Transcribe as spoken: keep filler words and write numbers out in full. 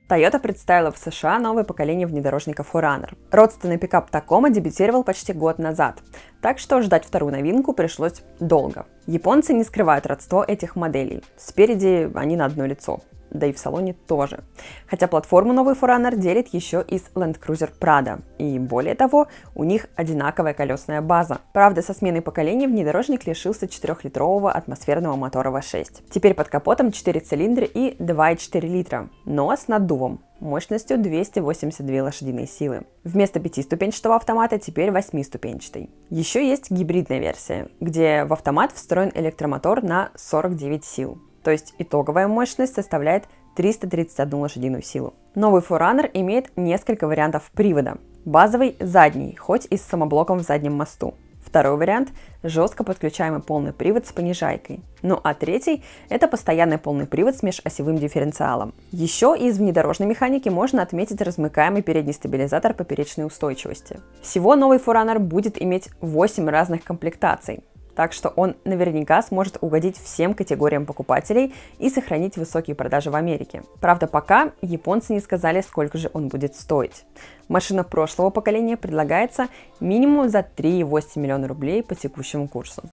Toyota представила в США новое поколение внедорожника фор раннер. Родственный пикап Tacoma дебютировал почти год назад, так что ждать вторую новинку пришлось долго. Японцы не скрывают родство этих моделей. Спереди они на одно лицо, да и в салоне тоже. Хотя платформу новый фор раннер делит еще и с Land Cruiser Prado. И более того, у них одинаковая колесная база. Правда, со сменой поколений внедорожник лишился четырехлитрового атмосферного мотора ви шесть. Теперь под капотом четыре цилиндра и два и четыре литра, но с наддувом мощностью двести восемьдесят две лошадиные силы. Вместо пятиступенчатого автомата теперь восьмиступенчатый. Еще есть гибридная версия, где в автомат встроен электромотор на сорок девять сил. То есть итоговая мощность составляет триста тридцать одну лошадиную силу. Новый фор раннер имеет несколько вариантов привода. Базовый задний, хоть и с самоблоком в заднем мосту. Второй вариант – жестко подключаемый полный привод с понижайкой. Ну а третий – это постоянный полный привод с межосевым дифференциалом. Еще из внедорожной механики можно отметить размыкаемый передний стабилизатор поперечной устойчивости. Всего новый фор раннер будет иметь восемь разных комплектаций. Так что он наверняка сможет угодить всем категориям покупателей и сохранить высокие продажи в Америке. Правда, пока японцы не сказали, сколько же он будет стоить. Машина прошлого поколения предлагается минимум за три и восемь миллиона рублей по текущему курсу.